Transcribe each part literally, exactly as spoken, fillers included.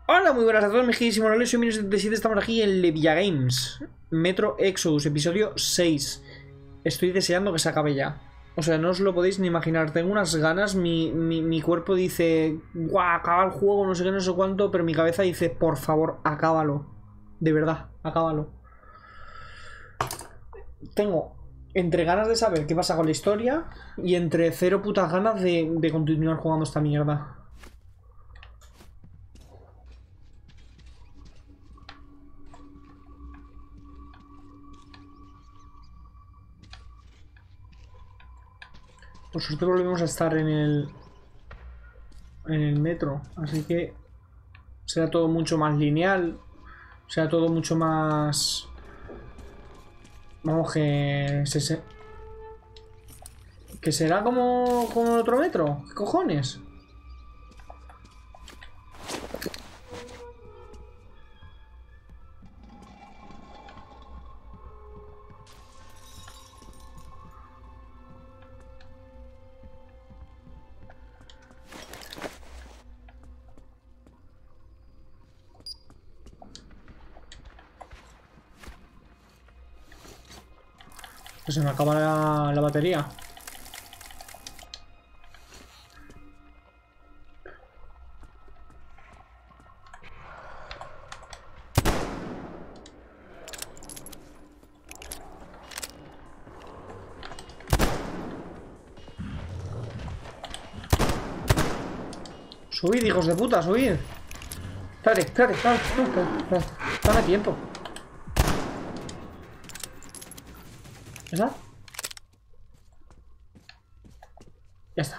Hola, muy buenas a todos, mi queridísimo Lolio, soy Minus setenta y siete, estamos aquí en Levilla Games, Metro Exodus, episodio seis. Estoy deseando que se acabe ya. O sea, no os lo podéis ni imaginar, tengo unas ganas, mi, mi, mi cuerpo dice, guau, acaba el juego, no sé qué, no sé cuánto, pero mi cabeza dice, por favor, acábalo. De verdad, acábalo. Tengo entre ganas de saber qué pasa con la historia y entre cero putas ganas de, de continuar jugando esta mierda. Por suerte volvemos a estar en el en el metro, así que será todo mucho más lineal, será todo mucho más, vamos, que se, se- que será como como el otro metro. ¿Qué cojones? Que se me acaba la, la batería. Subid, hijos de puta, subid. Espérate, espérate, espérate, espérate, espérate. Dame tiempo. ¿Verdad? Ya está.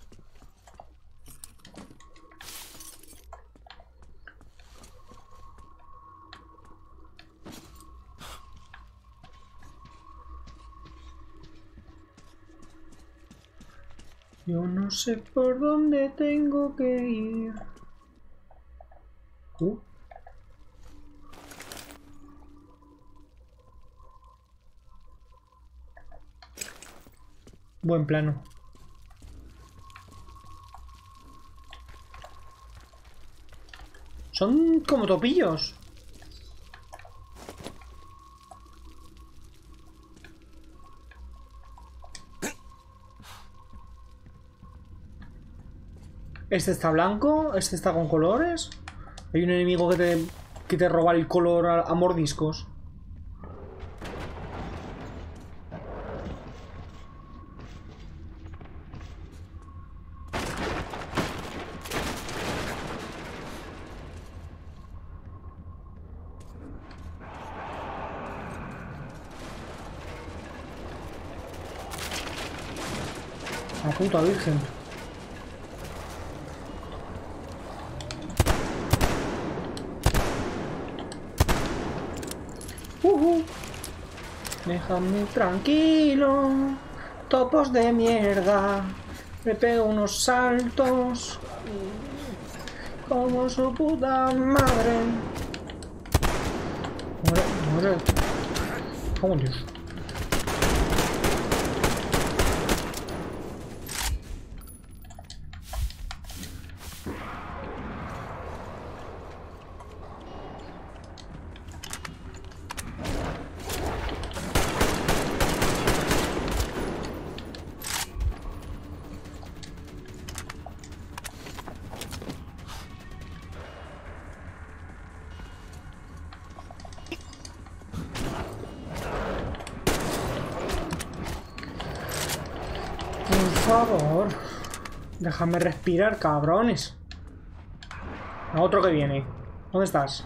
Yo no sé por dónde tengo que ir. Uh. Buen plano. Son como topillos. Este está blanco, este está con colores. Hay un enemigo que te, que te roba el color a, a mordiscos. La puta virgen. Uh -huh. Déjame tranquilo. Topos de mierda. Me pego unos saltos. Como su puta madre. Muere, muere. Oh, Dios. Por favor, déjame respirar, cabrones. A otro que viene. ¿Dónde estás?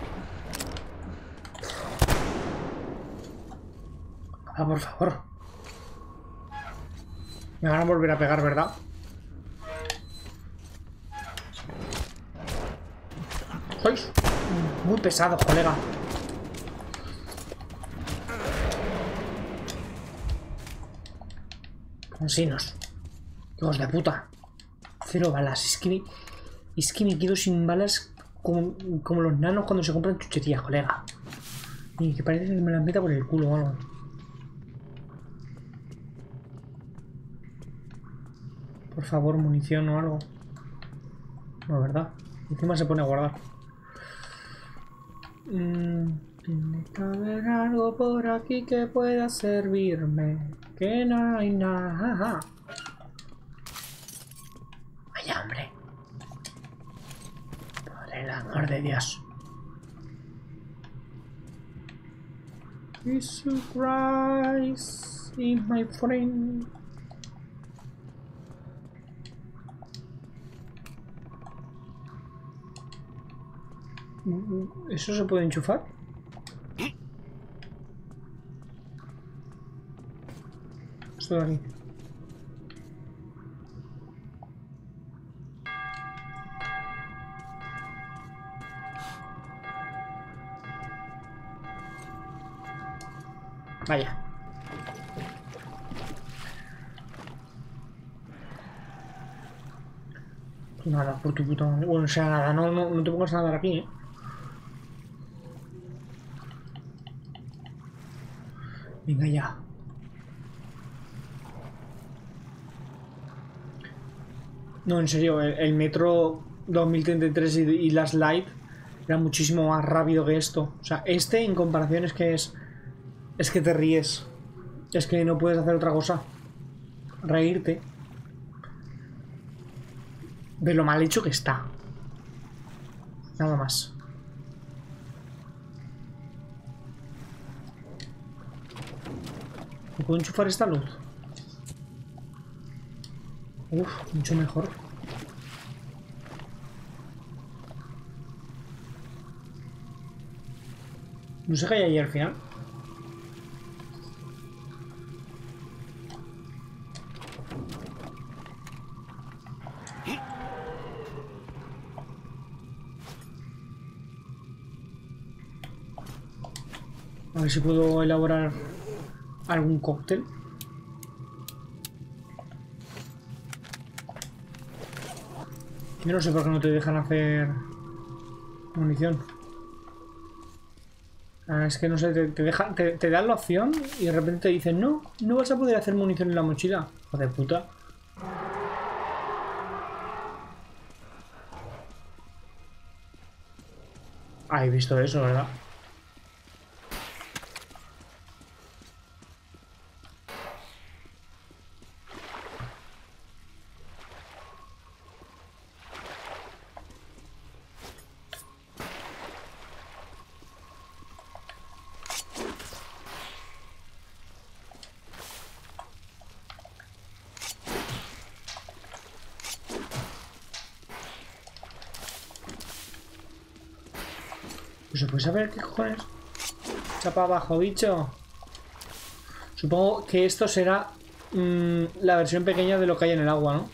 Ah, por favor. Me van a volver a pegar, ¿verdad? Sois muy pesados, colega. Consinos. Hijos de puta. Cero balas. Es que me, es que me quedo sin balas como, como los nanos cuando se compran chucherías, colega. Y que parece que me las meta por el culo o algo. Por favor, munición o algo. No, ¿verdad? Encima se pone a guardar. Mm, tiene que haber algo por aquí que pueda servirme. Que no hay nada. Vaya, hombre. Por el amor de Dios. Jesus Christ is my friend. ¿Eso se puede enchufar? Esto de aquí. Vaya. Nada, por tu puta madre. Bueno, o sea, nada, no, no, no te pongas a nadar aquí, eh. Venga ya. No, en serio, el, el Metro dos mil treinta y tres y, y las Lite era muchísimo más rápido que esto. O sea, este en comparación es que es... Es que te ríes. Es que no puedes hacer otra cosa. Reírte. De lo mal hecho que está. Nada más. ¿Me puedo enchufar esta luz? Uf, mucho mejor. No sé qué hay ahí al final. A ver si puedo elaborar algún cóctel. Yo no sé por qué no te dejan hacer munición. Ah, es que no sé, te, te, dejan, te, te dan la opción y de repente te dicen no, no vas a poder hacer munición en la mochila. Hijo de puta. Ah, he visto eso, ¿verdad? Pues se puede saber qué cojones. Chapa abajo, bicho. Supongo que esto será mmm, la versión pequeña de lo que hay en el agua, ¿no?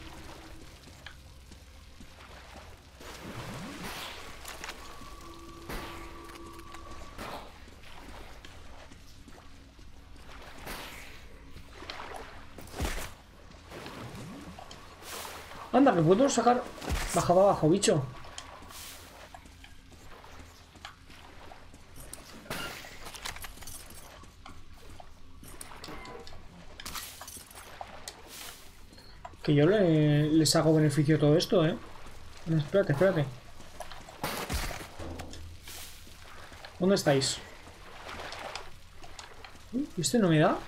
Anda, que puedo sacar... Baja para abajo, bicho. Que yo le, les hago beneficio a todo esto, ¿eh? Espérate, espérate. ¿Dónde estáis? ¿Este no me da?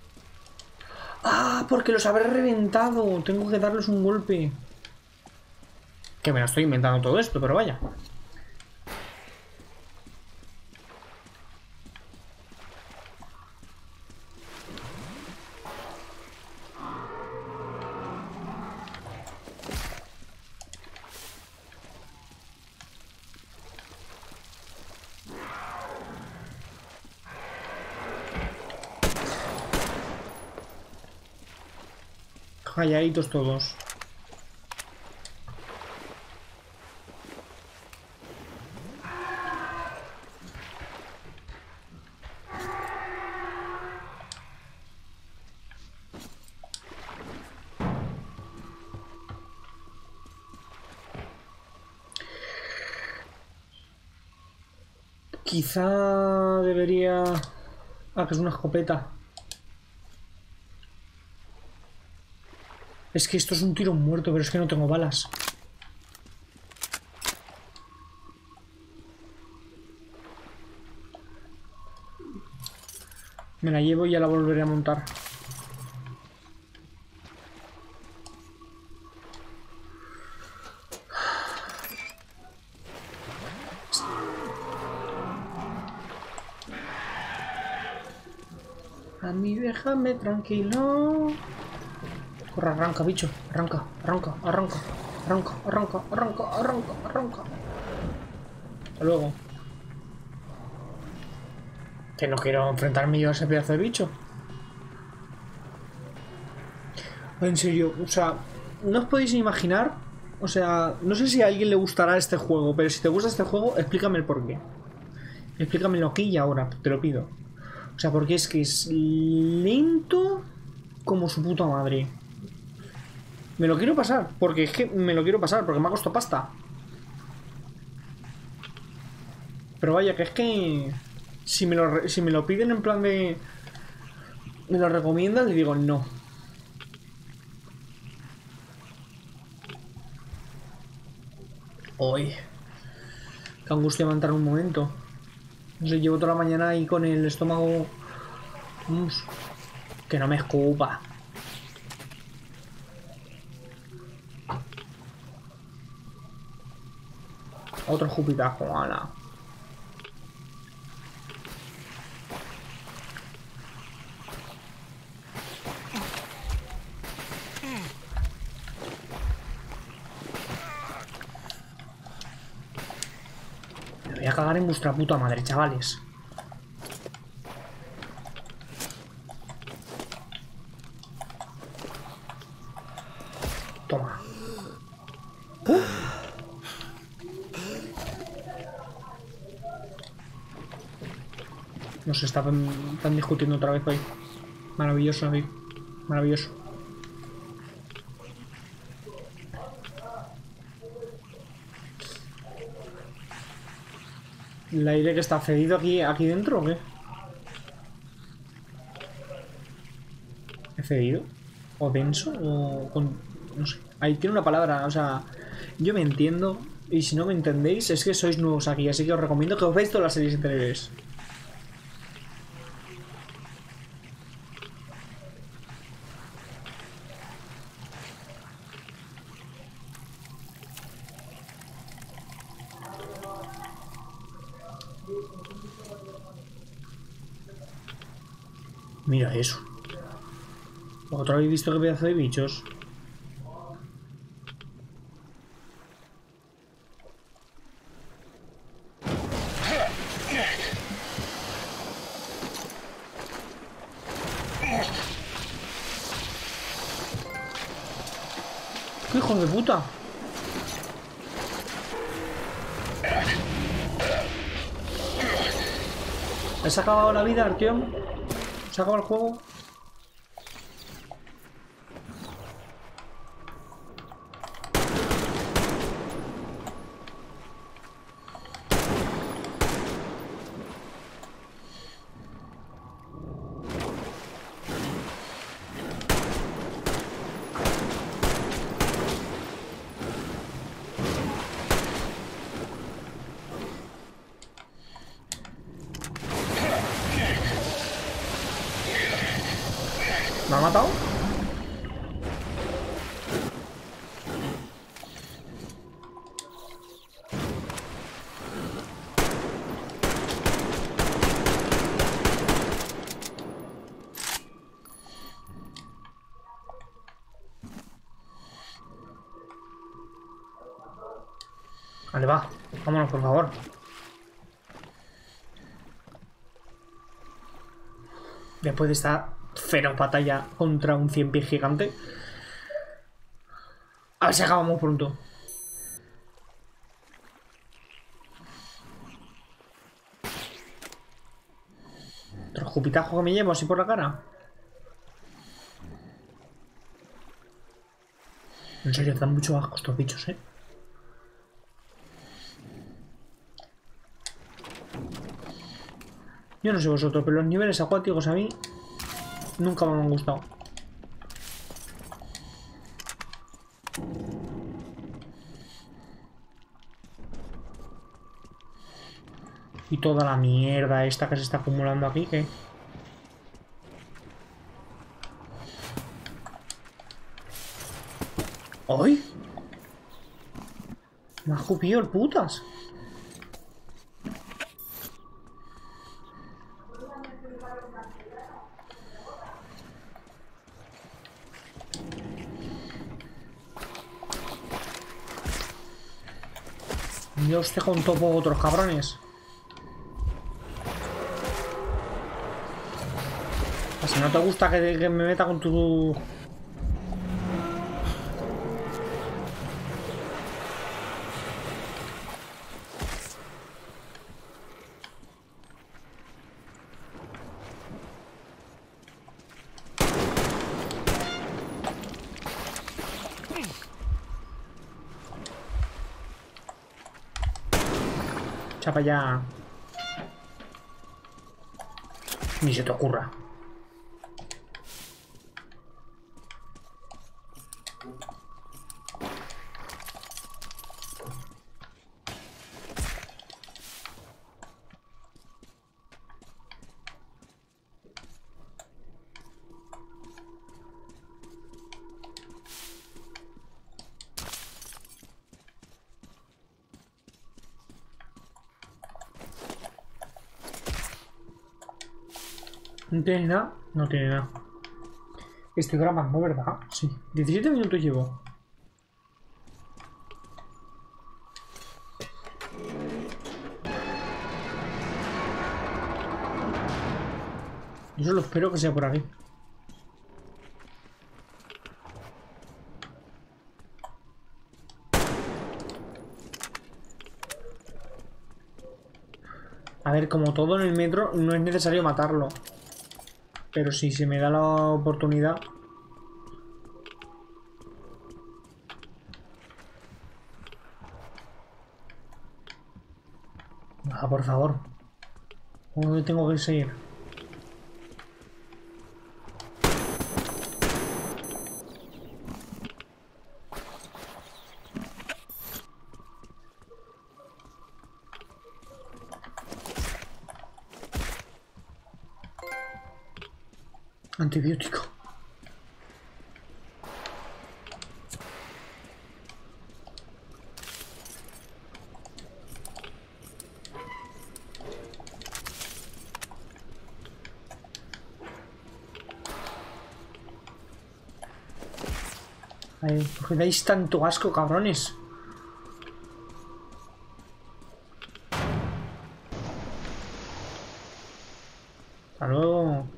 ¡Ah! Porque los habré reventado. Tengo que darles un golpe. Que me lo estoy inventando todo esto, pero vaya. Calladitos todos. Quizá debería... Ah, que es una escopeta. Es que esto es un tiro muerto, pero es que no tengo balas. Me la llevo y ya la volveré a montar. A mí déjame tranquilo. Corre, arranca, bicho. Arranca, arranca, arranca, arranca, arranca, arranca, arranca, arranca. Hasta luego. Que no quiero enfrentarme yo a ese pedazo de bicho. En serio, o sea, no os podéis imaginar. O sea, no sé si a alguien le gustará este juego, pero si te gusta este juego, explícame el porqué. Explícamelo aquí y ahora, te lo pido. O sea, porque es que es lento como su puta madre. Me lo quiero pasar, porque es que me lo quiero pasar, porque me ha costado pasta. Pero vaya, que es que... Si me lo, si me lo piden en plan de... Me lo recomiendan, le digo no. Uy. Qué angustia me ha entrado en un momento. No sé, llevo toda la mañana ahí con el estómago... Mm, que no me escupa. Otro jupitajo, ala. Me voy a cagar en vuestra puta madre, chavales. Toma. ¿Uh? No se estaban, están discutiendo otra vez hoy. Maravilloso, David. Maravilloso. ¿El aire que está cedido aquí, aquí dentro o qué? ¿He cedido? ¿O denso? ¿O con...? No sé. Ahí tiene una palabra, o sea... Yo me entiendo. Y si no me entendéis, es que sois nuevos aquí. Así que os recomiendo que os veáis todas las series anteriores. Mira eso. ¿Otra habéis visto qué pedazo de bichos? ¡Qué hijo de puta! ¿Has acabado la vida, Artyom? ¿Se ha acabado el juego? ¿Me ha matado? Vale, va. Vámonos, por favor. Después de esta feroz batalla contra un cien pies gigante. A ver si acabamos pronto. Otro escupitajo que me llevo así por la cara. En serio, dan mucho asco estos bichos, eh. Yo no sé vosotros, pero los niveles acuáticos a mí nunca me han gustado. Y toda la mierda esta que se está acumulando aquí, ¿qué? ¡Ay! Me ha escupido el putas. Dios, te con topo otros cabrones. Si no te gusta que, que me meta con tu... Chapa ya. Ni se te ocurra. ¿No tiene nada? No tiene nada. Estoy grabando, ¿verdad? Sí. diecisiete minutos llevo. Yo solo espero que sea por aquí. A ver, como todo en el metro, no es necesario matarlo. Pero si se me da la oportunidad... Ah, por favor. ¿Dónde tengo que seguir? Antibiótico. Ay, ¿por qué dais tanto asco, cabrones? Hasta luego.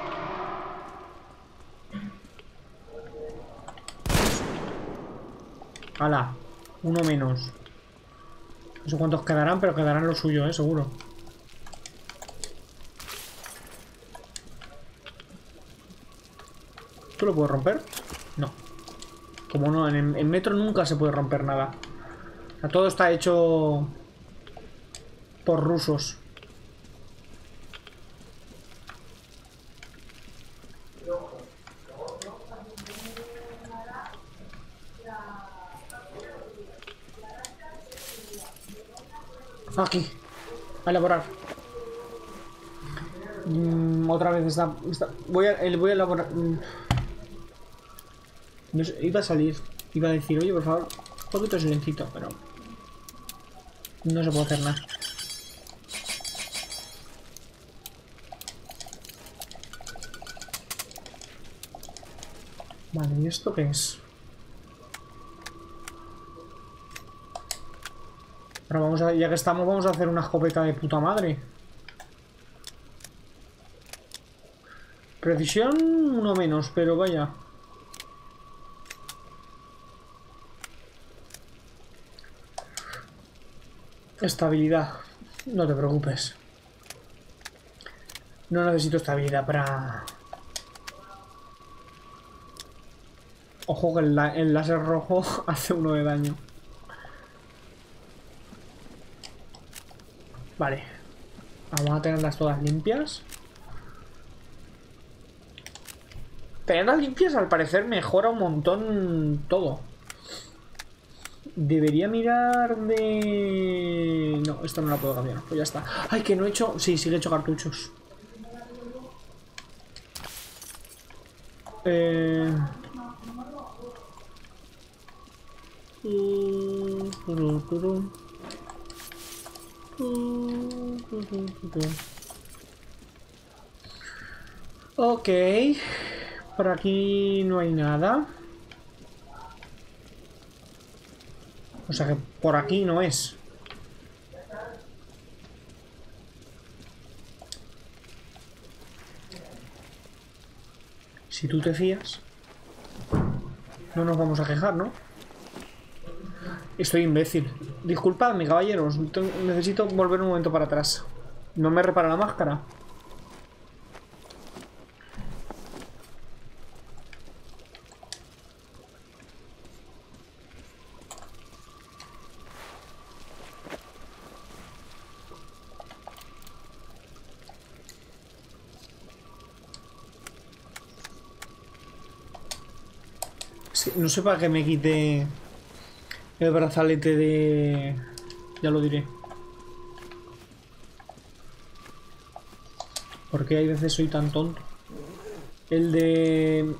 Hala, uno menos. No sé cuántos quedarán, pero quedarán lo suyo, eh, seguro. ¿Tú lo puedes romper? No. Como no, en, en metro nunca se puede romper nada. O sea, todo está hecho por rusos. Aquí. A elaborar. Mm, otra vez está, está... Voy, a, voy a elaborar... Mm. No sé, iba a salir. Iba a decir, oye, por favor, un poquito de silencito, pero... No se puede hacer nada. Vale, ¿y esto qué es? Ahora vamos a... Ya que estamos, vamos a hacer una escopeta de puta madre. Precisión uno menos, pero vaya. Estabilidad. No te preocupes. No necesito estabilidad para... Ojo que el, la el láser rojo hace uno de daño. Vale. Vamos a tenerlas todas limpias. Tenerlas limpias al parecer mejora un montón todo. Debería mirar de... No, esto no la puedo cambiar. Pues ya está. Ay, que no he hecho... Sí, sí que he hecho cartuchos. Eh... Ok. Por aquí no hay nada. O sea que por aquí no es. Si tú te fías, no nos vamos a quejar, ¿no? Estoy imbécil. Disculpadme, caballeros. Necesito volver un momento para atrás. No me repara la máscara. No sé para qué me quité el brazalete de... Ya lo diré. Porque hay veces soy tan tonto. El de...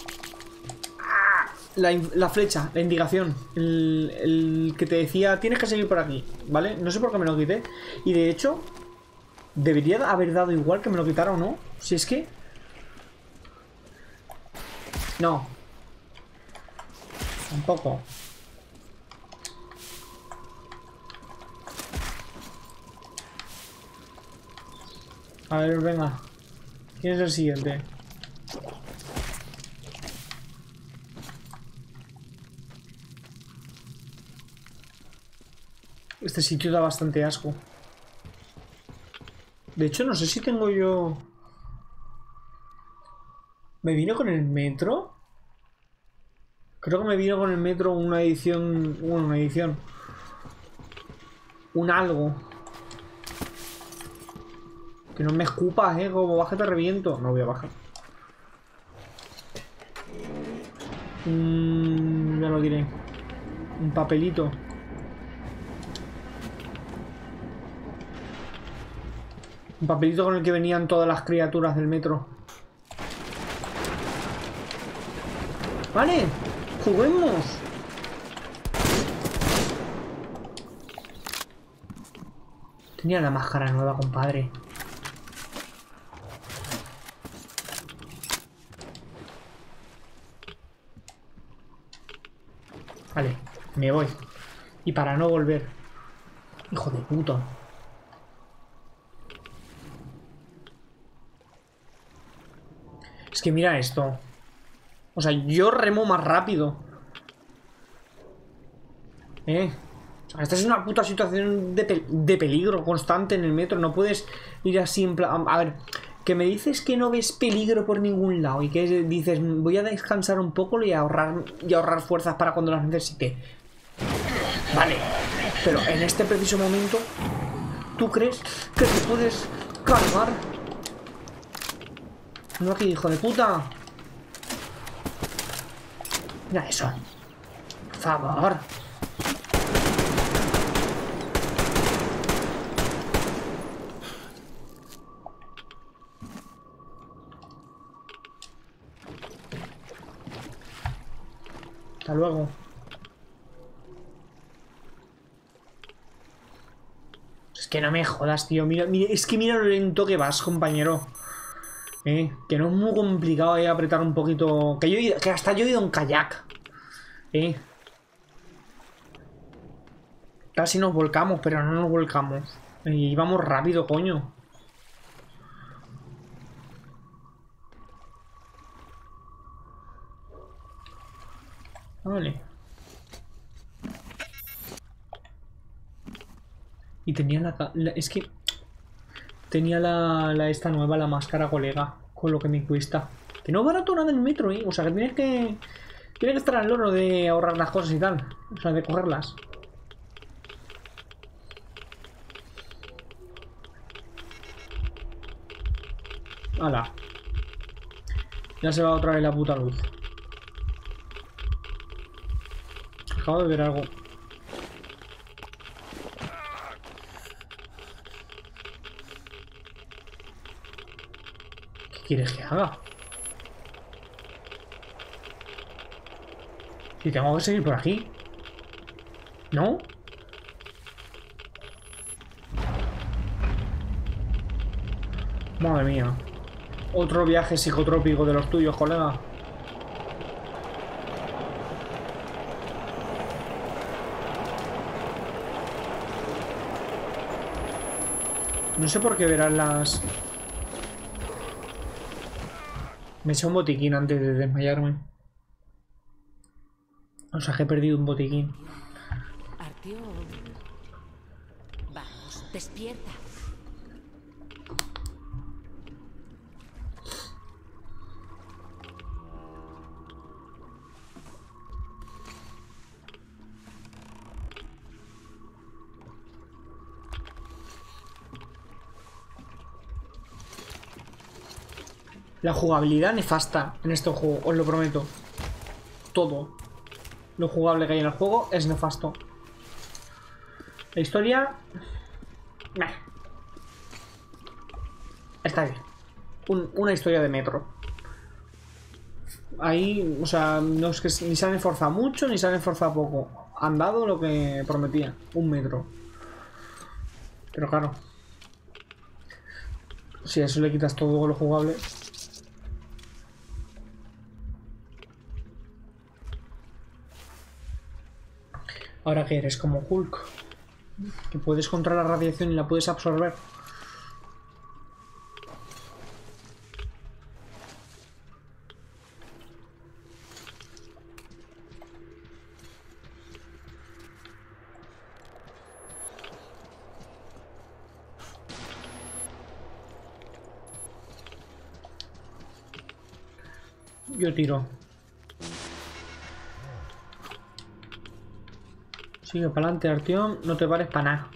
La, la flecha, la indicación. El, el que te decía, tienes que seguir por aquí, ¿vale? No sé por qué me lo quité. Y de hecho, debería haber dado igual que me lo quitara o no. Si es que... No. Tampoco. A ver, venga. ¿Quién es el siguiente? Este sitio da bastante asco. De hecho, no sé si tengo yo... ¿Me vino con el metro? Creo que me vino con el metro una edición... Bueno, una edición. Un algo. Que no me escupas, eh. Como baje te reviento. No voy a bajar. Mm, ya lo diré. Un papelito. Un papelito con el que venían todas las criaturas del metro. Vale. Juguemos. Tenía la máscara nueva, compadre. Vale, me voy. Y para no volver. Hijo de puta. Es que mira esto. O sea, yo remo más rápido. Eh. O sea, esta es una puta situación de, pe de peligro constante en el metro. No puedes ir así en plan... A ver, que me dices que no ves peligro por ningún lado y que dices, voy a descansar un poco y ahorrar, y ahorrar fuerzas para cuando las necesite. Vale. Pero en este preciso momento, ¿tú crees que te puedes cargar? No aquí, hijo de puta. Mira eso. Por favor. Hasta luego. Es que no me jodas, tío. Mira, mira, es que mira lo lento que vas, compañero. Eh, que no es muy complicado eh, apretar un poquito. Que yo he ido, que hasta yo he ido en kayak. Eh. Casi nos volcamos, pero no nos volcamos. Y íbamos rápido, coño. Vale. Y tenía la, la... Es que... Tenía la, la esta nueva, la máscara colega. Con lo que me cuesta. Que no barato nada en el metro, ¿eh? O sea, que tienes que... Tienes que estar al loro de ahorrar las cosas y tal. O sea, de cogerlas. Hala. Ya se va otra vez la puta luz. Acabo de ver algo. ¿Qué quieres que haga? Si tengo que seguir por aquí. ¿No? Madre mía. Otro viaje psicotrópico de los tuyos, colega. No sé por qué verán las... Me eché un botiquín antes de desmayarme. O sea, que he perdido un botiquín. Artyom. Vamos, despierta. La jugabilidad nefasta en este juego, os lo prometo. Todo lo jugable que hay en el juego es nefasto. La historia... Nah. Está bien. Un, una historia de metro. Ahí, o sea, no es que ni se han esforzado mucho ni se han esforzado poco. Han dado lo que prometía. Un metro. Pero claro. Si a eso le quitas todo lo jugable... Ahora que eres como Hulk, que puedes controlar la radiación y la puedes absorber. Yo tiro. Sigue para adelante, Artyom. No te pares para nada.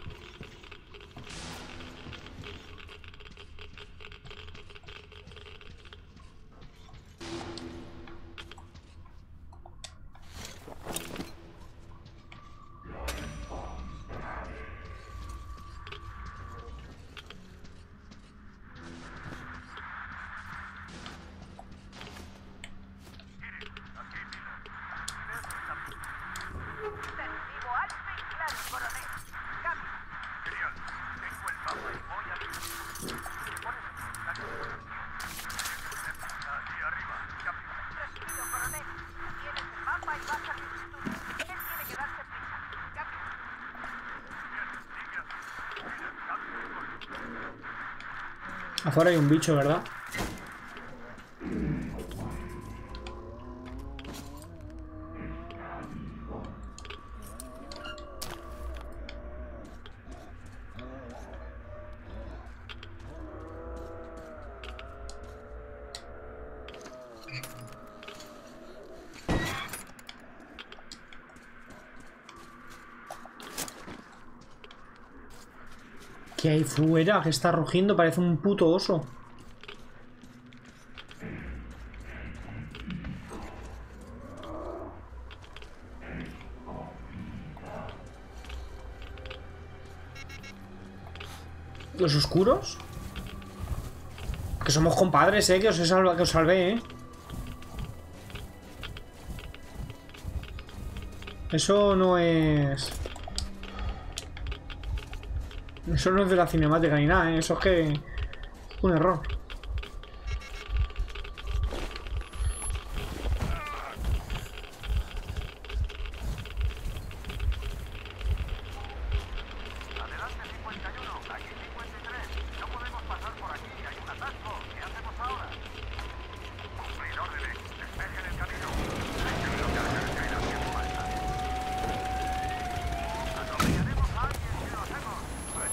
Afuera hay un bicho, ¿verdad? ¿Qué hay fuera? Que está rugiendo, parece un puto oso. ¿Los oscuros? Que somos compadres, eh, que os, he salva, que os salvé, eh. Eso no es... Eso no es de la cinemática ni nada, ¿eh? Eso es que... un error. Adelante, cincuenta y uno. Aquí cincuenta y tres. No podemos pasar por aquí. Hay un atasco. ¿Qué hacemos ahora? Cumplir órdenes. Despejen el camino. Hay que bloquear la carretera hacia falta. Atropellaremos a alguien si lo hacemos.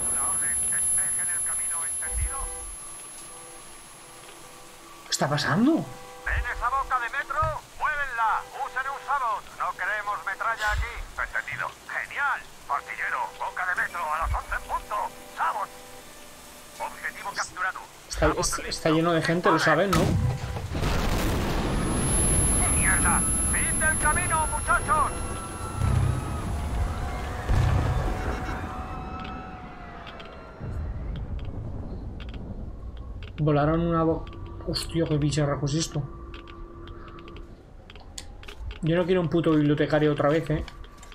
está pasando? ¿Ven esa boca de metro? ¡Muévenla! ¡Usen un sabot! No queremos metralla aquí. Entendido. ¡Genial! Artillero, boca de metro a las once en punto. ¡Sabot! Objetivo capturado. Está, es- está lleno de gente, lo saben, ¿no? ¡Mierda! ¡Fin del camino, muchachos! Volaron una bo... Hostia, qué bicharraco es esto. Yo no quiero un puto bibliotecario otra vez, ¿eh?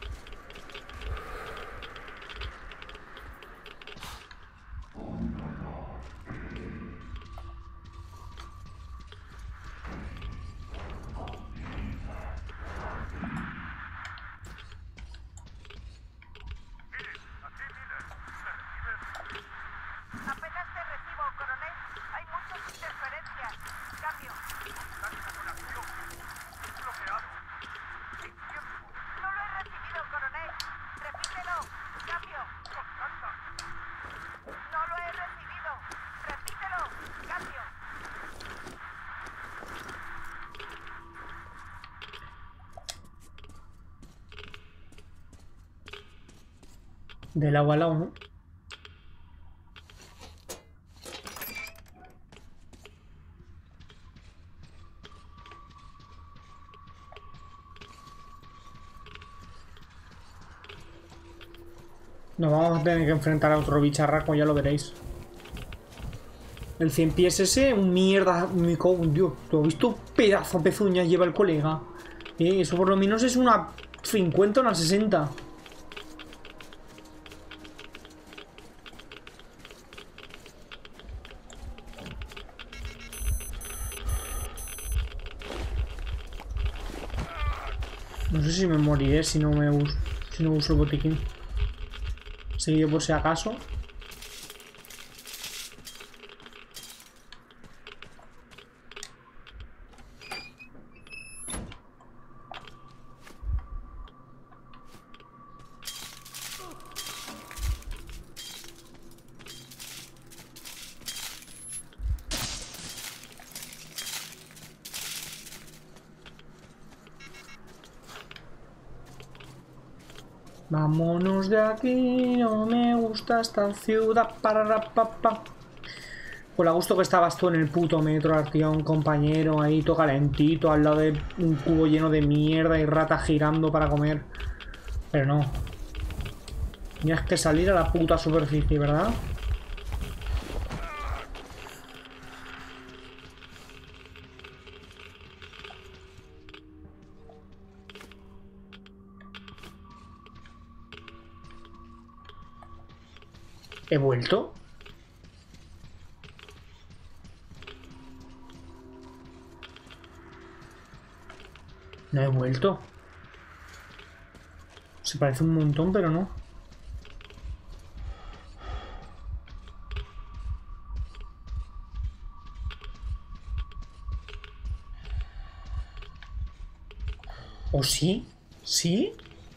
Apenas te recibo, coronel. Hay muchas interferencias. Cambio. No lo he recibido, coronel. Repítelo. Cambio. No lo he recibido. Repítelo. Cambio. Del agua al lado, ¿no? Nos vamos a tener que enfrentar a otro bicharraco, ya lo veréis. El cien pies ese, un mierda, me cago en Dios. ¿Tú has visto pedazo de pezuñas lleva el colega? Eh, eso por lo menos es una cincuenta o una sesenta. No sé si me moriré si no me uso, si no uso el botiquín. Seguido por si acaso. Vámonos de aquí, no me gusta esta ciudad para rapapa. Pues a gusto que estabas tú en el puto metro, Artión, compañero, ahí todo calentito, al lado de un cubo lleno de mierda y ratas girando para comer. Pero no. Tenías que salir a la puta superficie, ¿verdad? ¿He vuelto? No he vuelto. Se parece un montón, pero no. ¿O sí? ¿Sí?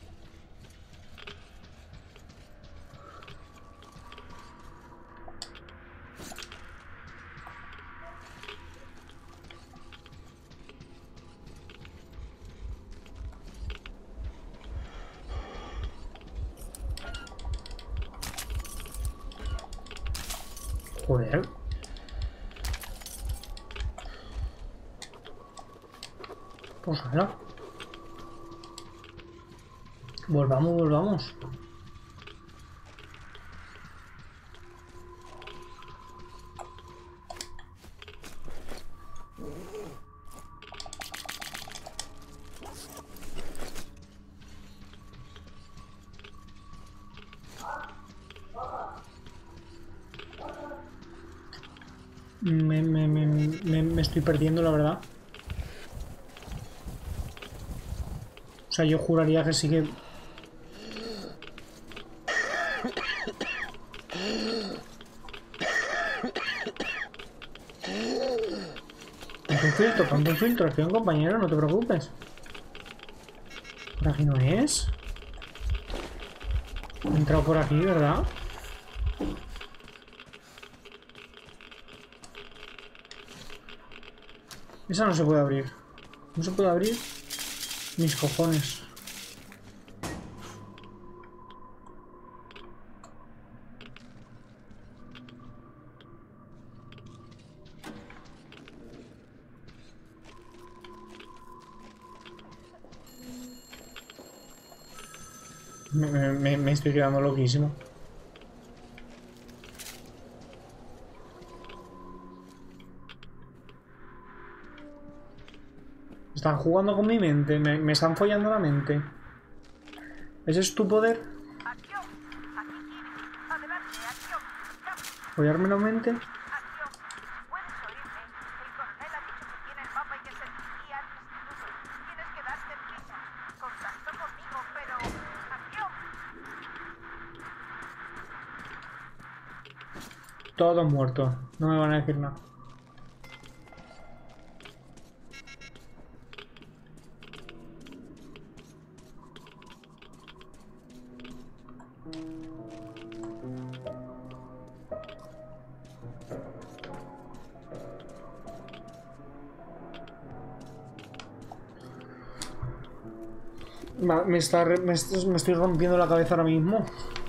Joder. Pues ahora. Volvamos, volvamos. Me, me, me, me, me estoy perdiendo, la verdad. O sea, yo juraría que sí que... Ponte un filtro, ponte un filtro, estoy un compañero, no te preocupes. Por aquí no es. He entrado por aquí, ¿verdad? Esa no se puede abrir. No se puede abrir. Mis cojones. Me, me, me estoy quedando loquísimo. Están jugando con mi mente, me, me están follando la mente. ¿Ese es tu poder? Acción. Aquí Kirby. Adelante, acción. Ya. ¿Follarme la mente? Acción. ¿Puedes oírme? El coronel ha dicho que tiene el mapa y que se dirigía al instituto. Tienes que darte prisa. Contactó conmigo, pero... ¡Acción! Todos muertos. No me van a decir nada. Ma- Me, está, re- me, est- me estoy rompiendo la cabeza ahora mismo.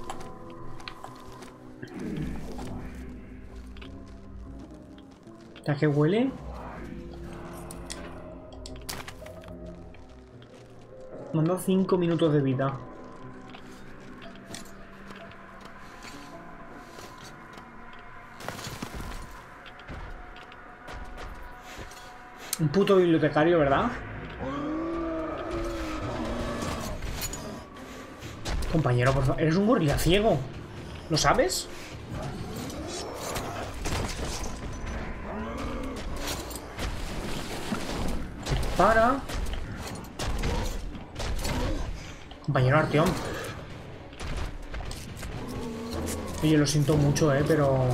¿A qué huele? Me han dado cinco minutos de vida. Un puto bibliotecario, ¿verdad? Compañero, por favor. Eres un gorila ciego. ¿Lo sabes? Para. Compañero Arteón. Oye, lo siento mucho, eh, pero...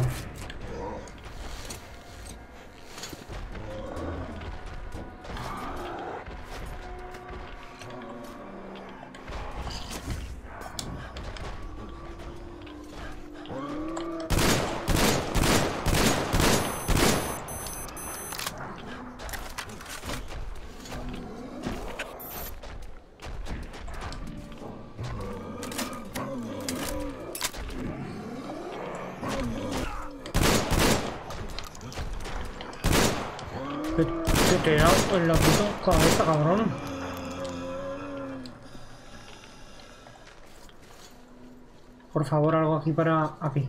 Que, que te he dado en la puta cabeza, cabrón. Por favor, algo aquí para... aquí.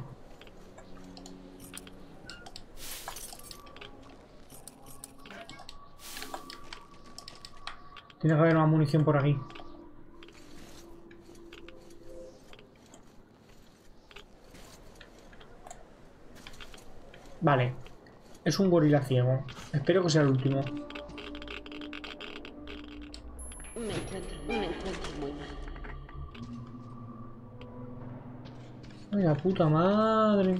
Tiene que haber más munición por aquí. Vale. Es un gorila ciego. Espero que sea el último. Me encuentro, me encuentro muy mal. Ay, la puta madre.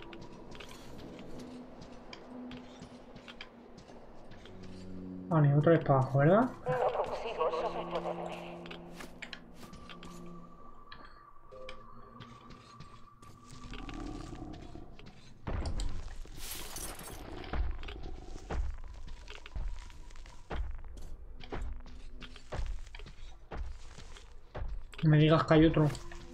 Vale, otra vez para abajo, ¿verdad? No consigo sobreponerme. No me digas que hay otro.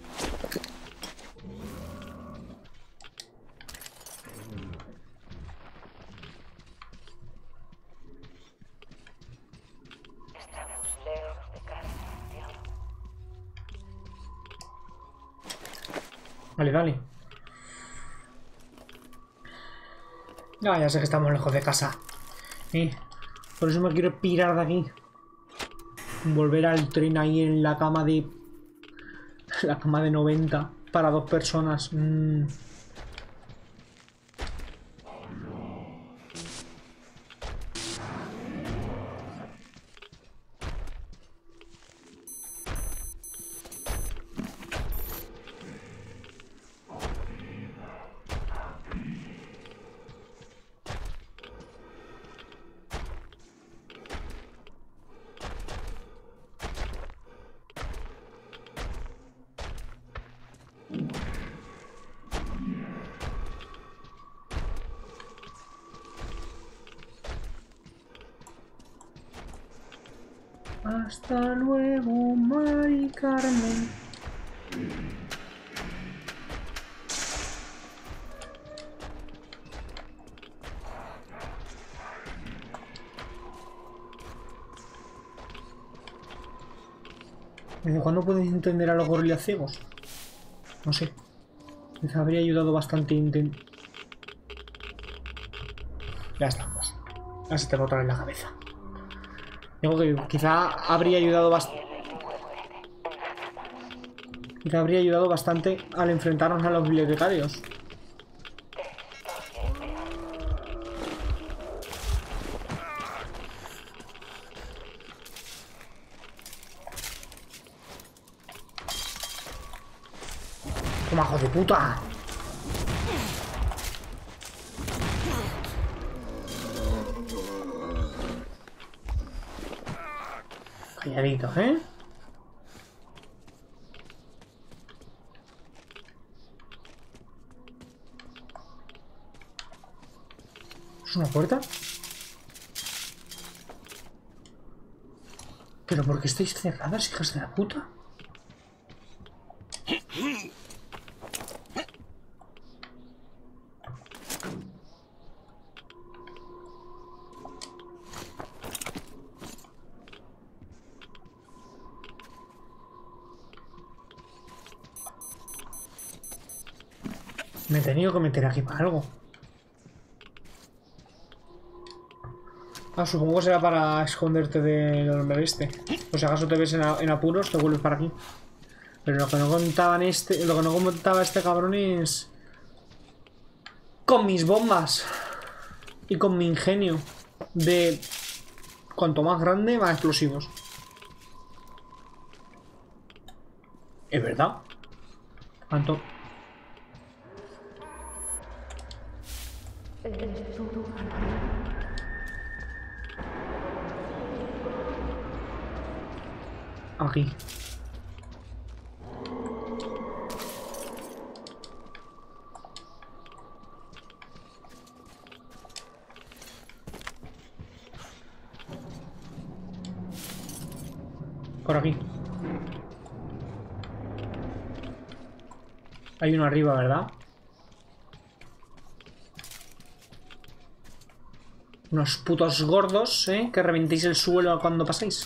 Estamos lejos de casa, tío. Vale, dale. Ah, ya sé que estamos lejos de casa. Eh, por eso me quiero pirar de aquí. Volver al tren ahí en la cama de... La cama de noventa para dos personas. Mm. Hasta luego, Mari Carmen. ¿Desde cuándo puedes entender a los gorilas ciegos? No sé. Les habría ayudado bastante intent... Ya estamos. Ya se te bota en la cabeza. Digo que quizá habría ayudado bastante... Quizá habría ayudado bastante al enfrentarnos a los bibliotecarios. ¡Toma, hijo de puta! Calladito, ¿eh? ¿Es una puerta? ¿Pero por qué estáis cerradas, hijas de la puta? Me he tenido que meter aquí para algo. Ah, supongo que será para esconderte del hombre este. O si acaso te ves en, en apuros, te vuelves para aquí. Pero lo que no contaban este. Lo que no contaba este cabrón es. Con mis bombas. Y con mi ingenio. De. Cuanto más grande, más explosivos. Es verdad. Cuanto. Aquí. Por aquí. Hay uno arriba, ¿verdad? Unos putos gordos, ¿eh? Que reventéis el suelo cuando pasáis.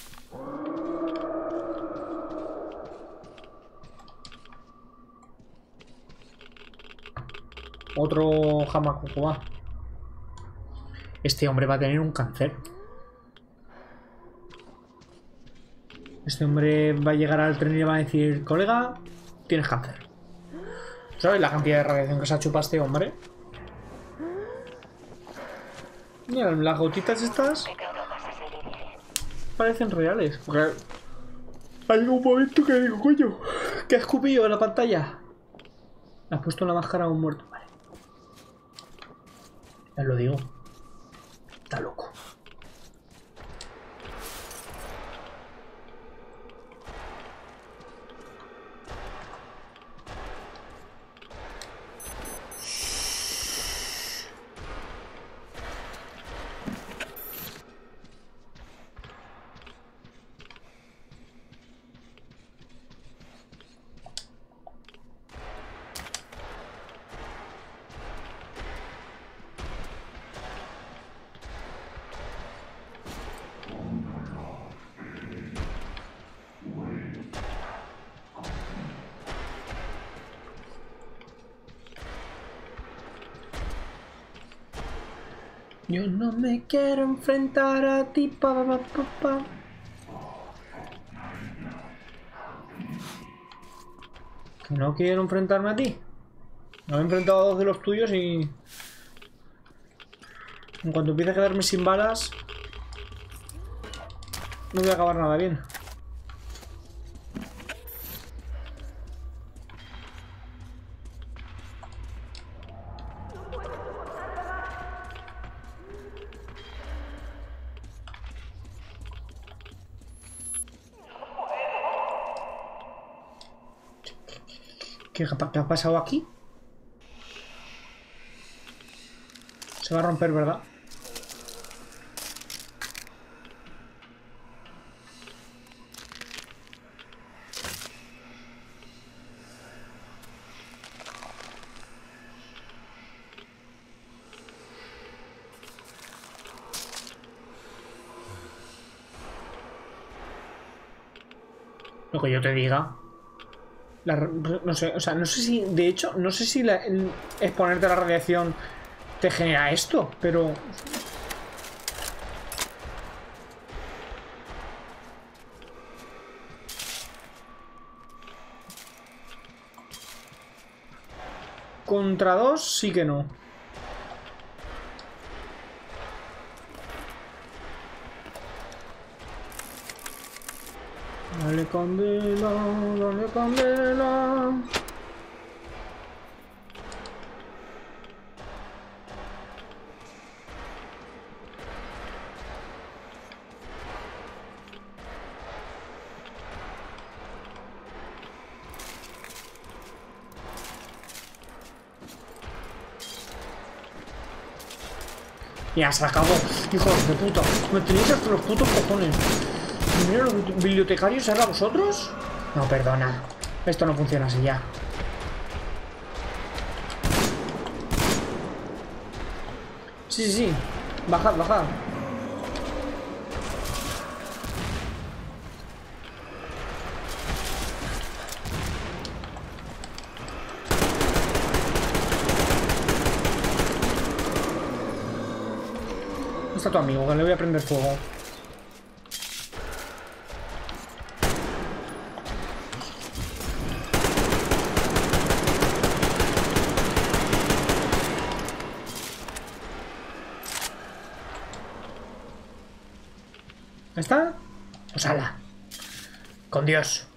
Otro Hamakukoa. Este hombre va a tener un cáncer. Este hombre va a llegar al tren y le va a decir: colega, tienes cáncer. ¿Sabes la cantidad de radiación que se ha chupado este hombre? Mira, las gotitas estas parecen reales. Porque hay un momento que digo, coño, ¿qué ha escupido en la pantalla? Le has puesto la máscara a un muerto. Vale. Ya lo digo. Está loco. Yo no me quiero enfrentar a ti, pa, pa, pa, pa. Que no quiero enfrentarme a ti. No me he enfrentado a dos de los tuyos y... En cuanto empiece a quedarme sin balas... No voy a acabar nada bien. ¿Qué, ¿Qué ha pasado aquí? Se va a romper, ¿verdad? Lo que yo te diga. La, no sé, o sea, no sé si... De hecho, no sé si la, el exponerte a la radiación te genera esto, pero... Contra dos sí que no. Dale candela, dale candela. Ya se acabó, hijos de puta. Me tenéis hasta los putos cojones. Mira, los bibliotecarios, ¿era vosotros? No, perdona. Esto no funciona así ya. Sí, sí, sí. Bajad, bajad. ¿Dónde está tu amigo? Que le voy a prender fuego. ¿Está? Pues ala. Con Dios.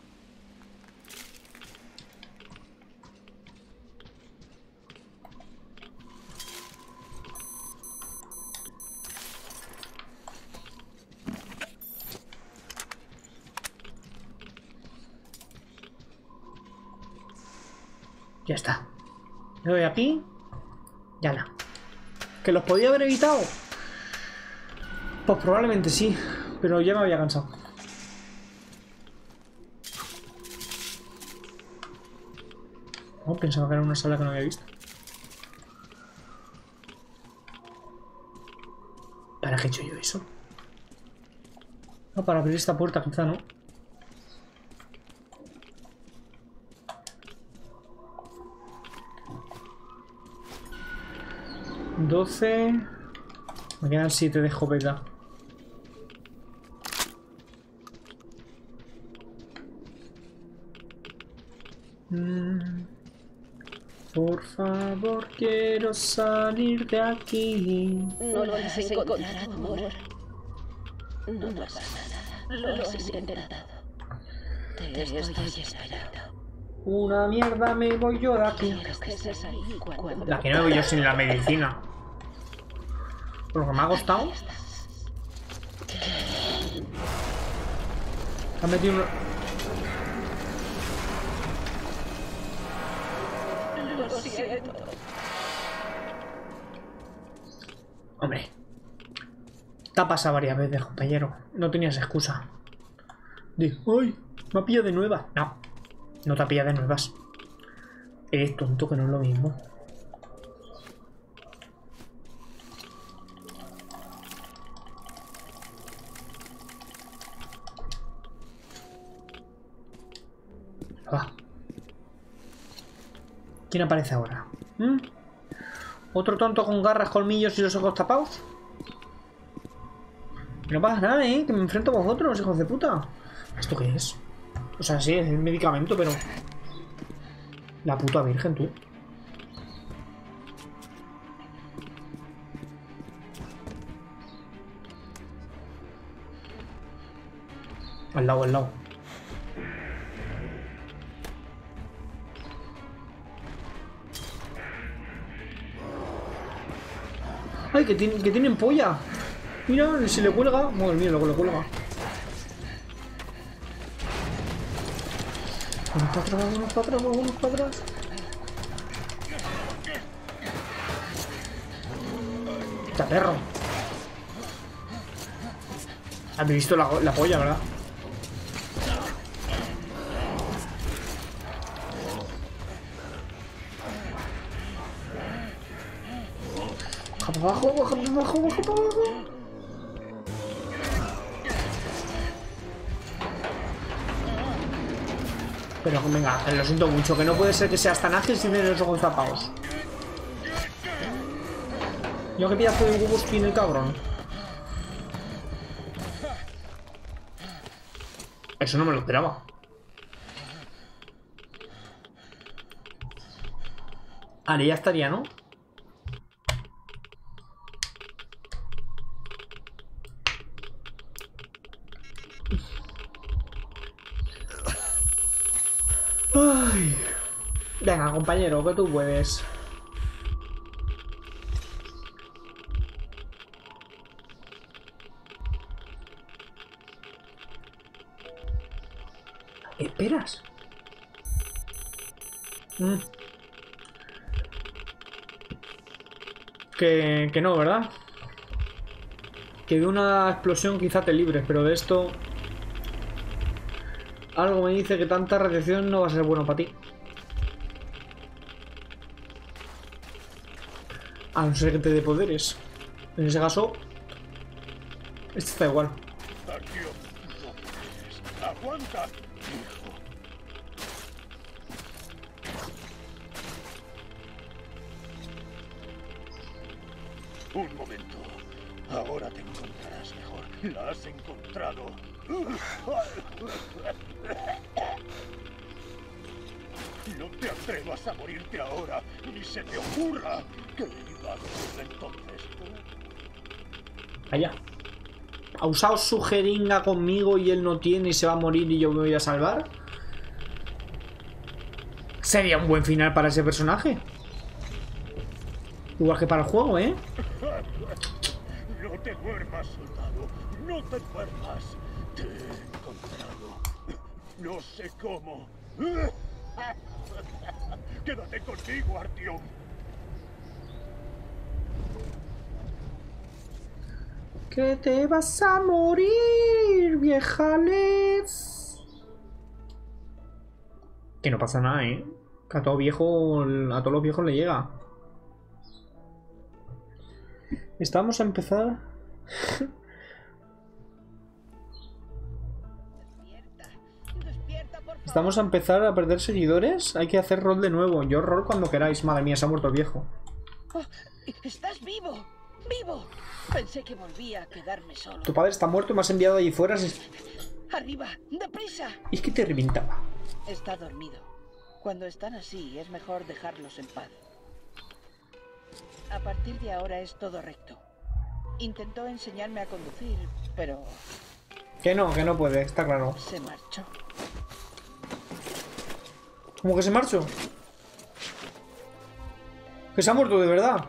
Ya está. Le doy aquí. Ya no. ¿Que los podía haber evitado? Pues probablemente sí. Pero ya me había cansado. Oh, pensaba que era una sala que no había visto. ¿Para qué he hecho yo eso? No, para abrir esta puerta quizá, ¿no? doce... Me quedan siete de escopeta. Mm. Por favor, quiero salir de aquí. No lo has encontrado, amor. No pasa nada. Lo has intentado. Te estoy esperando. Una mierda, me voy yo de aquí. Quiero que estés ahí cuando... La que no me voy yo sin la medicina. Por lo que me ha costado. Ha metido un... Lo siento. Hombre. Te ha pasado varias veces, compañero. No tenías excusa. De, ¡ay! Me ha pillado de nuevas. No. No te ha pillado de nuevas. Eres tonto, que no es lo mismo. Va. ¿Quién aparece ahora? ¿Mm? ¿Otro tonto con garras, colmillos y los ojos tapados? No pasa nada, ¿eh? Que me enfrento a vosotros, hijos de puta. ¿Esto qué es? O sea, sí, es el medicamento, pero... La puta virgen, tú. Al lado, al lado. ¡Ay, que, tiene, que tienen polla! Mira, si le cuelga... Madre mía, lo que le cuelga. Vamos para atrás, vamos para atrás, vamos para atrás. ¡Está perro! ¿Has visto la, la polla, verdad? Baja para abajo, baja para abajo, baja para abajo. Pero venga, lo siento mucho, que no puede ser que seas tan ágil sin tener los ojos tapados. Yo que pillazo de huevos tiene el cabrón. Eso no me lo esperaba. Vale, ya estaría, ¿no? Ay. Venga, compañero, que tú puedes. ¿Esperas? Mm. Que, que no, ¿verdad? Que de una explosión quizá te libres, pero de esto... Algo me dice que tanta radiación no va a ser bueno para ti. A no ser que te dé poderes. En ese caso... Este está igual. ¡Aguanta! Un momento. Ahora te encontrarás mejor. La has encontrado. No te atrevas a morirte ahora. Ni se te ocurra que iba a decirle entonces. Allá. ¿Ha usado su jeringa conmigo y él no tiene y se va a morir y yo me voy a salvar? Sería un buen final para ese personaje. Igual que para el juego, ¿eh? No te duermas, soldado. No te duermas. Te he encontrado. No sé cómo. Quédate conmigo, Artyom. Que te vas a morir, viejales. Que no pasa nada, ¿eh? Que a todo viejo, a todos los viejos le llega. Estamos a empezar. Estamos a empezar a perder seguidores. Hay que hacer rol de nuevo. Yo rol cuando queráis. Madre mía, se ha muerto el viejo. Oh, ¡estás vivo! ¡Vivo! Pensé que volvía a quedarme solo. Tu padre está muerto y me has enviado allí fuera. ¡Arriba! ¡Deprisa! Y es que te reventaba. Está dormido. Cuando están así, es mejor dejarlos en paz. A partir de ahora es todo recto. Intentó enseñarme a conducir, pero... Que no, que no puede, está claro. se marchó. ¿Cómo que se marchó? Que se ha muerto de verdad.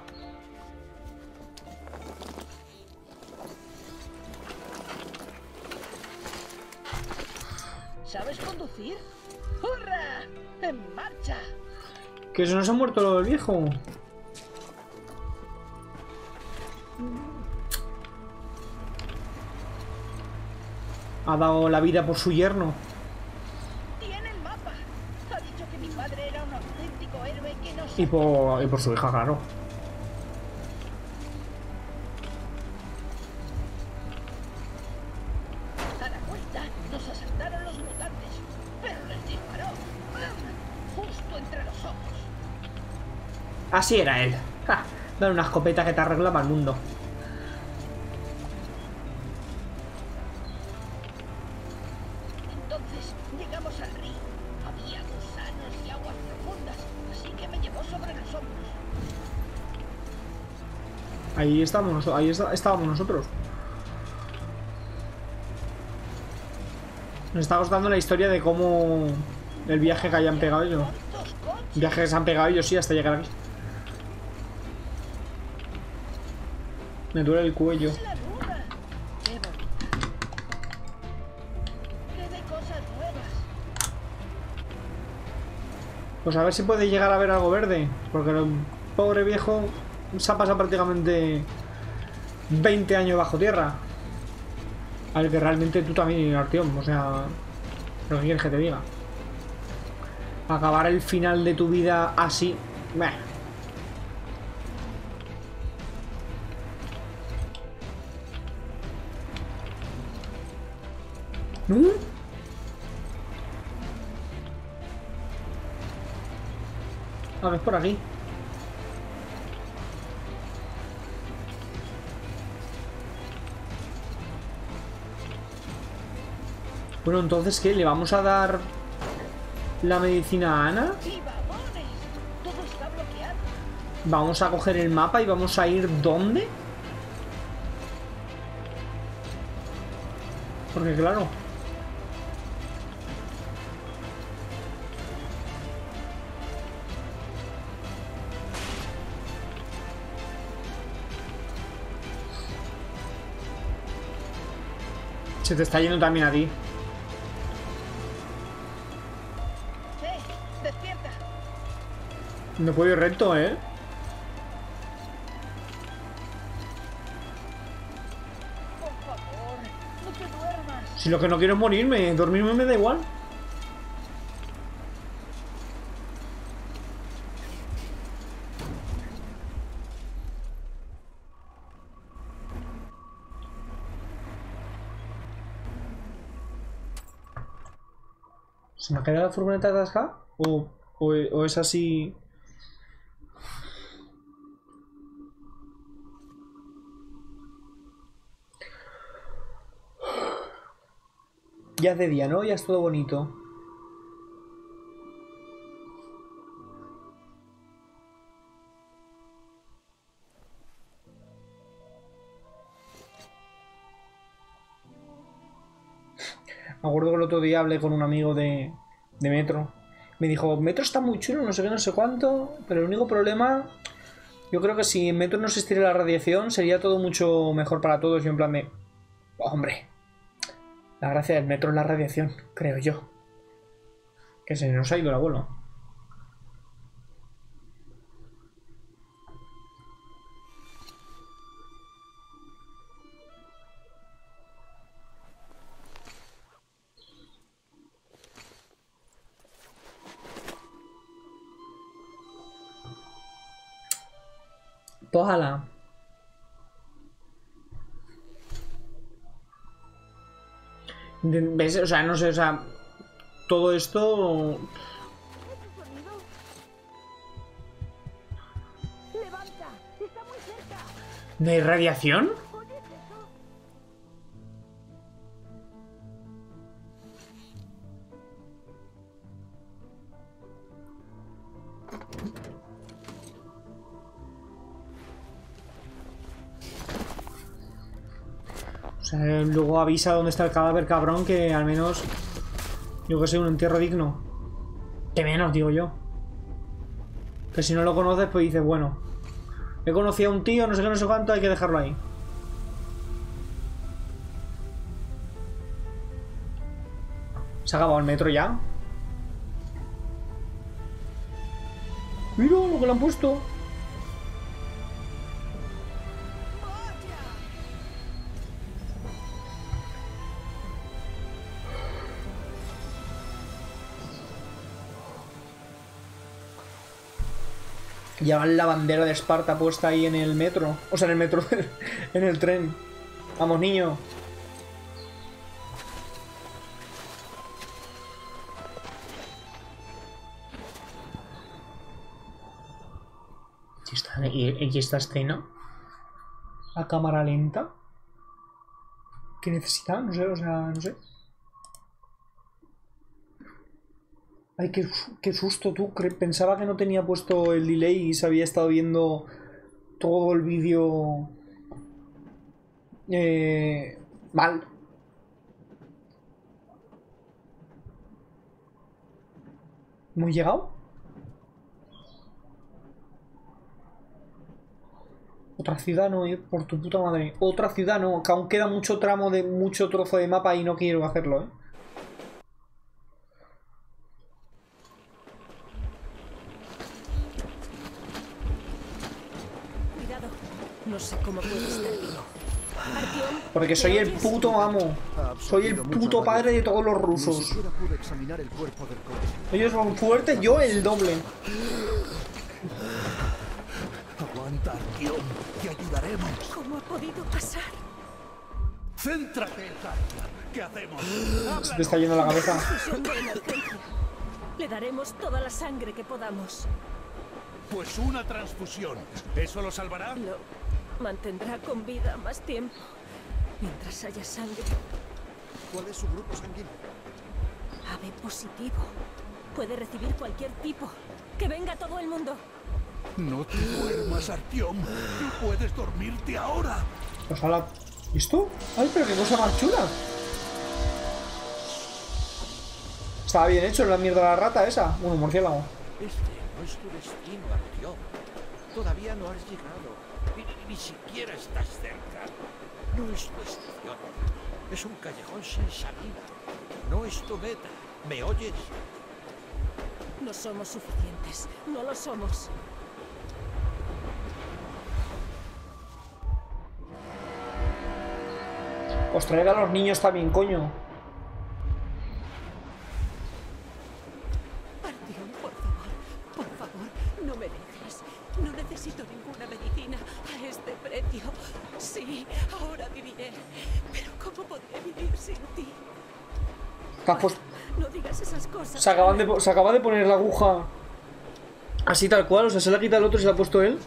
¿Sabes conducir? ¡Hurra! ¡En marcha! Que eso no se ha muerto el viejo. Ha dado la vida por su yerno. ¡Tiene el mapa! Ha dicho que mi padre era un auténtico héroe que no se... Y por, y por su hija, claro. A la vuelta nos asaltaron los mutantes, pero les disparó. Justo entre los ojos. Así era él. Ja, dale una escopeta que te arreglaba el mundo. Entonces llegamos al río. Había gusanos y aguas profundas, así que me llevó sobre los hombros. Ahí estamos, ahí está, estábamos nosotros. Nos está contando la historia de cómo el viaje que hayan pegado ellos. ¿Cuántos coches? Viaje que se han pegado ellos, sí, hasta llegar aquí. Me duele el cuello. Es la luna. Qué bonito. Qué de cosas nuevas. Pues a ver si puede llegar a ver algo verde. Porque el pobre viejo se ha pasado prácticamente veinte años bajo tierra. Al que realmente tú también, Artyom. O sea, lo que quieres que te diga. Acabar el final de tu vida así. Meh. ¿No? A ver, por aquí. Bueno, entonces, ¿qué? ¿Le vamos a dar la medicina a Ana? ¡Sí, vagones! Todo está bloqueado. Vamos a coger el mapa y vamos a ir ¿dónde? Porque claro, se te está yendo también a ti. ¡Eh! ¡Despierta! No puedo ir recto, ¿eh? Por favor, no te duermas. Si lo que no quiero es morirme, dormirme me da igual. ¿Se me ha quedado la furgoneta atascada? ¿O, o, o es así? Ya es de día, ¿no? Ya es todo bonito. Me acuerdo que el otro día hablé con un amigo de, de Metro. Me dijo, Metro está muy chulo, no sé qué, no sé cuánto, pero el único problema, yo creo que si en Metro no existiera la radiación, sería todo mucho mejor para todos. Yo en plan de, hombre, la gracia del Metro es la radiación, creo yo. Que se nos ha ido el abuelo. Ojalá. ¿Ves? O sea, no sé, o sea, todo esto... ¡Levanta! ¡Está muy cerca! ¿No hay radiación? ¿Oyes eso? O sea, luego avisa dónde está el cadáver, cabrón, que al menos... Yo que sé, un entierro digno. Que menos, digo yo. Que si no lo conoces, pues dices, bueno... He conocido a un tío, no sé qué, no sé cuánto, hay que dejarlo ahí. ¿Se ha acabado el metro ya? Mira lo que le han puesto. Llevan la bandera de Esparta puesta ahí en el metro. O sea, en el metro, en el tren. Vamos, niño. ¿Y esta, y, y esta escena? A cámara lenta. ¿Qué necesita? No sé, o sea, no sé. Ay, qué, qué susto, tú. Pensaba que no tenía puesto el delay y se había estado viendo todo el vídeo eh, mal. ¿Hemos llegado? Otra ciudad no, eh, por tu puta madre. Otra ciudad no, que aún queda mucho tramo de mucho trozo de mapa y no quiero hacerlo, eh. No sé cómo puede estar vivo. Artyom, Porque soy el puto amo. Soy el puto padre de todos los Ni rusos. siquiera pude examinar el cuerpo del coronel. Ellos son fuertes, yo el doble. Aguanta, Artyom. Te ayudaremos. ¿cómo ha podido pasar? Céntrate, Zarya. ¿Qué hacemos? Se te está yendo la cabeza. Transfusión de emergencia. Le daremos toda la sangre que podamos. Pues una transfusión. ¿Eso lo salvará? Lo mantendrá con vida más tiempo. Mientras haya sangre. ¿Cuál es su grupo sanguíneo? A B positivo. Puede recibir cualquier tipo. ¡Que venga todo el mundo! No te duermas, Artyom. No puedes dormirte ahora. Ojalá. ¿Y esto? ¡Ay, pero qué cosa más chula! Estaba bien hecho la mierda de la rata esa. Bueno, murciélago. Este no es tu destino, Artyom. Todavía no has llegado. Ni, ni siquiera estás cerca. No es tu estación. Es un callejón sin salida. No es tu meta. ¿Me oyes? No somos suficientes. No lo somos. Os traiga a los niños también, coño. Artyom, por favor. Por favor, no me dejes. No necesito ninguna medicina a este precio. Sí, ahora viviré. Pero ¿cómo podré vivir sin ti? ¿Qué has puesto? No digas esas cosas. Se, acaban de, se acaba de poner la aguja así tal cual, o sea, se la ha quitado el otro y se la ha puesto él.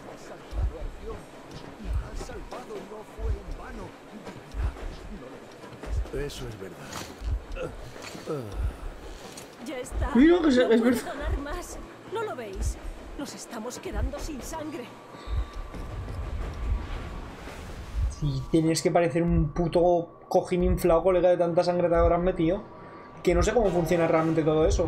Eso es verdad. Ya está. Mira que se- no es puedo verdad. donar más. ¿No lo veis? Nos estamos quedando sin sangre. Si tienes que parecer un puto cojín inflado, colega, de tanta sangre que habrás metido. Que no sé cómo funciona realmente todo eso.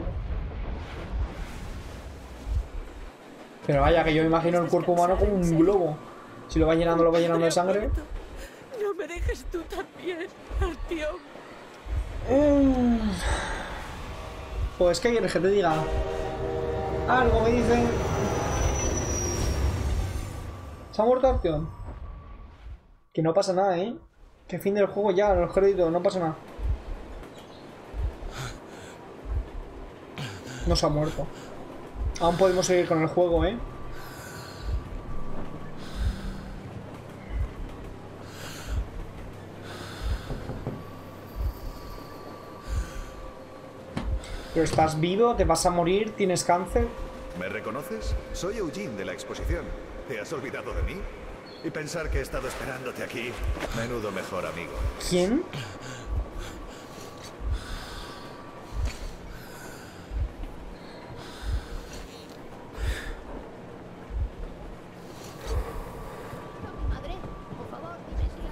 Pero vaya, que yo me imagino el cuerpo humano como un globo. Si lo va llenando, lo va llenando de sangre. No me dejes tú también, Artyom. Mm. Pues, ¿qué quieres que te diga? Algo me dicen. ¿Se ha muerto Artyom? Que no pasa nada, ¿eh? Que fin del juego ya, los créditos, no pasa nada. No se ha muerto. Aún podemos seguir con el juego, ¿eh? Pero estás vivo, te vas a morir, tienes cáncer. ¿Me reconoces? Soy Eugene de la exposición. ¿Te has olvidado de mí? Y pensar que he estado esperándote aquí. Menudo mejor amigo. ¿Quién? Madre, por favor, dime si la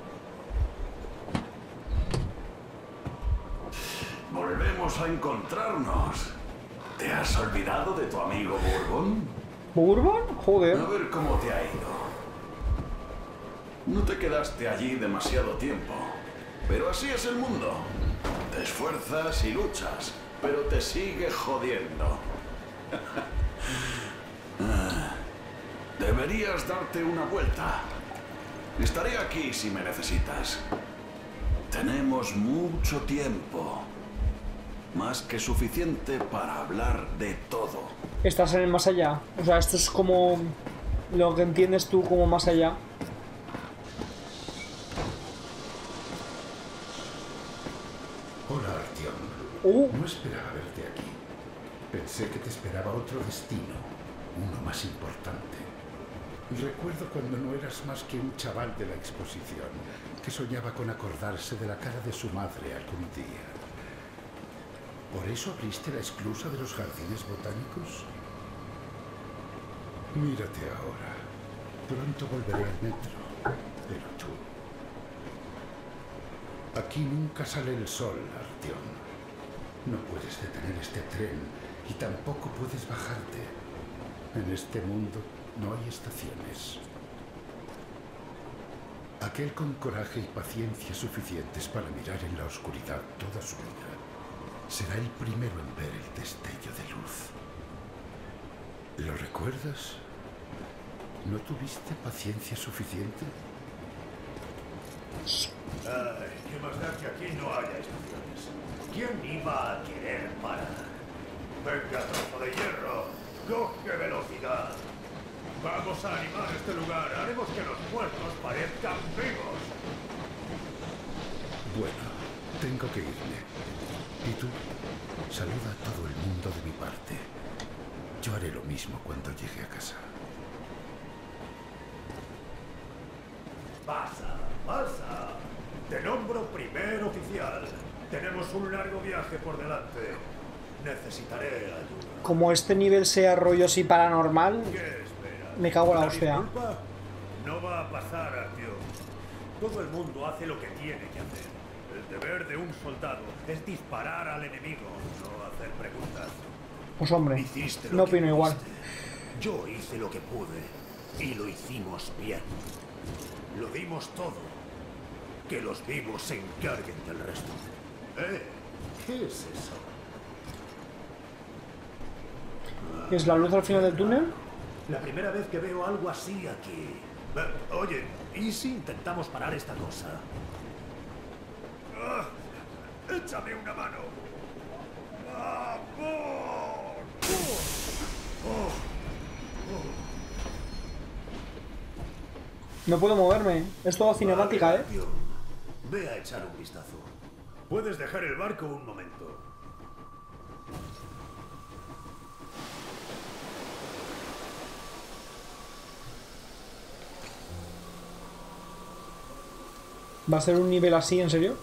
has visto. Volvemos a encontrarnos. ¿Te has olvidado de tu amigo Bourbon? ¿Bourbon? Joder. A ver cómo te ha ido. No te quedaste allí demasiado tiempo. Pero así es el mundo. Te esfuerzas y luchas, pero te sigue jodiendo. Ah, deberías darte una vuelta. Estaré aquí si me necesitas. Tenemos mucho tiempo. Más que suficiente para hablar de todo. Estás en el más allá. O sea, esto es como lo que entiendes tú como más allá. Hola, Artyom. Uh. No esperaba verte aquí. Pensé que te esperaba otro destino, uno más importante. Recuerdo cuando no eras más que un chaval de la exposición, que soñaba con acordarse de la cara de su madre algún día. ¿Por eso abriste la esclusa de los jardines botánicos? Mírate ahora. Pronto volveré al metro, pero tú... Aquí nunca sale el sol, Artyom. No puedes detener este tren y tampoco puedes bajarte. En este mundo no hay estaciones. Aquel con coraje y paciencia suficientes para mirar en la oscuridad toda su vida será el primero en ver el destello de luz. ¿Lo recuerdas? ¿No tuviste paciencia suficiente? Ay, qué más da que aquí no haya estaciones. ¿Quién iba a querer parar? Venga, trozo de hierro, coge velocidad. Vamos a animar este lugar, haremos que los muertos parezcan vivos. Bueno, tengo que irme. ¿Y tú? Saluda a todo el mundo de mi parte. Yo haré lo mismo cuando llegue a casa. Pasa, pasa. Te nombro primer oficial. Tenemos un largo viaje por delante. Necesitaré ayuda. Como este nivel sea rollo así paranormal, ¿Qué esperas? me cago en la ¿Una hostia. disculpa? No va a pasar, Artyom. Todo el mundo hace lo que tiene que hacer. El deber de un soldado es disparar al enemigo, no hacer preguntas. Pues hombre, Hiciste lo no que opino igual. pudiste. Yo hice lo que pude y lo hicimos bien. Lo dimos todo. Que los vivos se encarguen del resto. ¿Eh? ¿Qué es eso? ¿Es la luz al final del túnel? La primera vez que veo algo así aquí. Eh, oye, ¿y si intentamos parar esta cosa? Ah, ¡échame una mano! ¡Vamos! Oh, oh. No puedo moverme. Es todo cinemática, Vale, ¿eh? Artyom. Ve a echar un vistazo. Puedes dejar el barco un momento. ¿Va a ser un nivel así, en serio?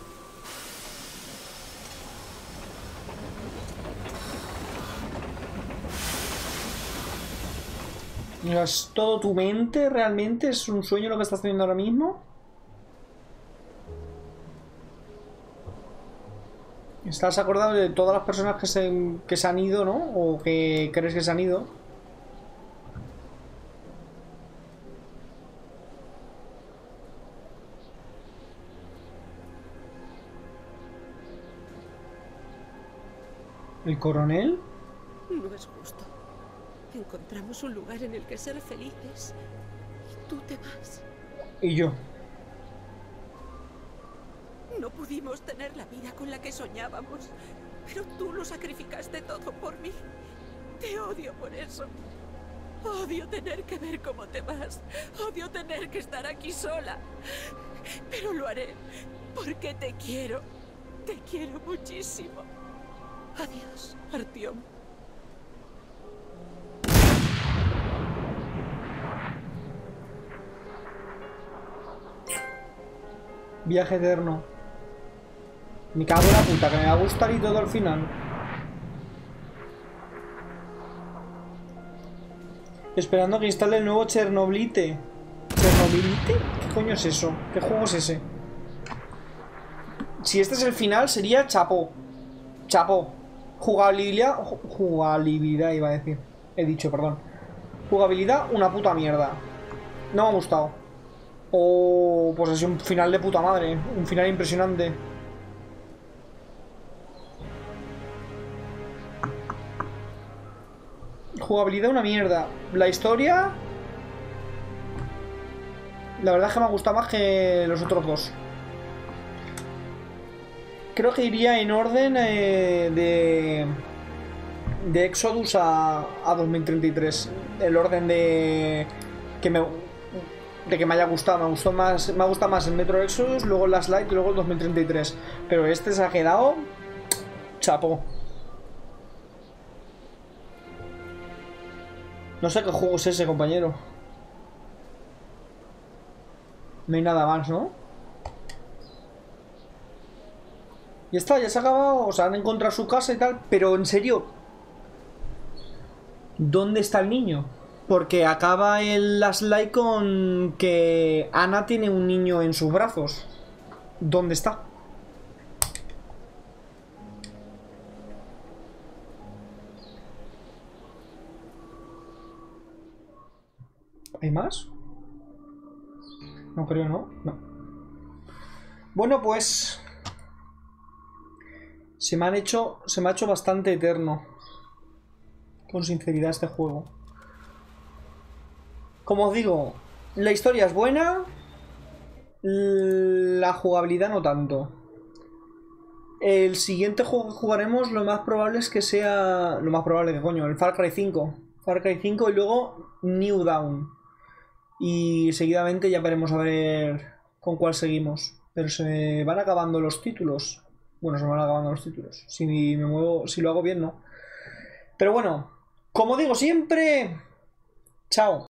¿Es todo tu mente realmente? ¿Es un sueño lo que estás teniendo ahora mismo? ¿Estás acordado de todas las personas que se, que se han ido, no? ¿O que crees que se han ido? ¿El coronel? No es justo. Encontramos un lugar en el que ser felices y tú te vas. Y yo. No pudimos tener la vida con la que soñábamos, pero tú lo sacrificaste todo por mí. Te odio por eso. Odio tener que ver cómo te vas. Odio tener que estar aquí sola. Pero lo haré porque te quiero. Te quiero muchísimo. Adiós, Artyom. Viaje eterno. Me cago en la puta, que me va a gustar y todo al final. Esperando que instale el nuevo Chernobylite. ¿Chernobylite? ¿Qué coño es eso? ¿Qué juego es ese? Si este es el final, sería chapo. Chapo. Jugabilidad. Jugabilidad iba a decir. He dicho, perdón. Jugabilidad, una puta mierda. No me ha gustado. O pues es un final de puta madre. Un final impresionante. Jugabilidad una mierda. La historia, la verdad es que me ha gustado más que los otros dos. Creo que iría en orden eh, de de Exodus a, a dos mil treinta y tres. El orden de que me de que me haya gustado. Me gustó más, me ha gustado más el Metro Exodus, luego el Last Light y luego el dos mil treinta y tres. Pero este se ha quedado chapo. No sé qué juego es ese, compañero. No hay nada más, ¿no? Ya está, ya se ha acabado. O sea, han encontrado su casa y tal. Pero en serio, ¿dónde está el niño? Porque acaba el Last Light con que Ana tiene un niño en sus brazos. ¿Dónde está? ¿Hay más? No creo, ¿no? No. Bueno, pues se me han hecho. Se me ha hecho bastante eterno. Con sinceridad este juego. Como os digo, la historia es buena. La jugabilidad no tanto. El siguiente juego que jugaremos lo más probable es que sea. Lo más probable que coño, el Far Cry cinco. Far Cry cinco y luego New Dawn. Y seguidamente ya veremos a ver con cuál seguimos. Pero se van acabando los títulos. Bueno, se van acabando los títulos. Si me muevo, si lo hago bien, no. Pero bueno, Como digo siempre, chao.